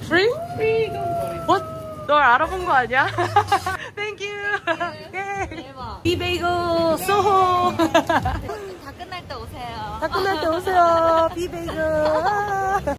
Free? Free, don't worry. What? 널 알아본 거 아니야? Thank you. 대박. 비베이글 소호. 다 끝날 때 오세요. 다 끝날 때 오세요. 비베이글.